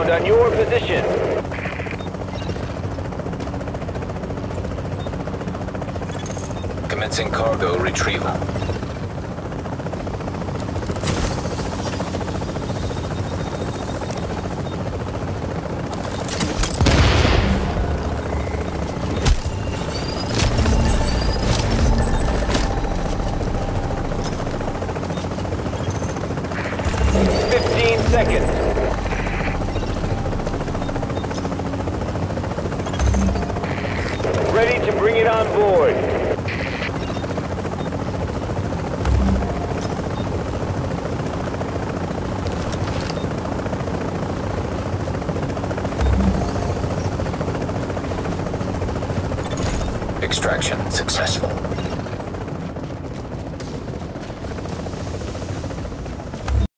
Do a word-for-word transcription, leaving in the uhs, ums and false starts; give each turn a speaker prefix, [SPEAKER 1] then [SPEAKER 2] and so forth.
[SPEAKER 1] inbound on your position.
[SPEAKER 2] Commencing cargo retrieval.
[SPEAKER 1] fifteen seconds. Ready to bring it on board.
[SPEAKER 2] Extraction successful.